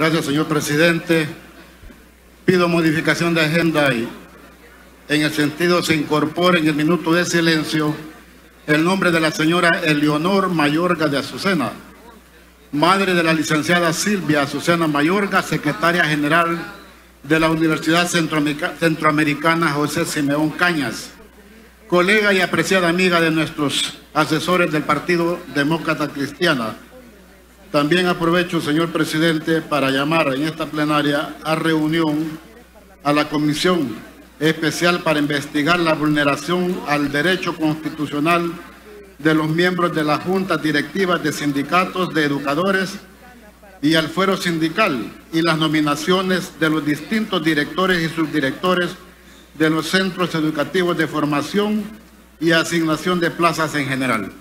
Gracias, señor presidente. Pido modificación de agenda y en el sentido se incorpore en el minuto de silencio el nombre de la señora Eleonor Mayorga de Azucena, madre de la licenciada Silvia Azucena Mayorga, secretaria general de la Universidad Centroamericana José Simeón Cañas, colega y apreciada amiga de nuestros asesores del Partido Demócrata Cristiana. También aprovecho, señor presidente, para llamar en esta plenaria a reunión a la Comisión Especial para investigar la vulneración al derecho constitucional de los miembros de las juntas directivas de sindicatos de educadores y al fuero sindical y las nominaciones de los distintos directores y subdirectores de los centros educativos de formación y asignación de plazas en general.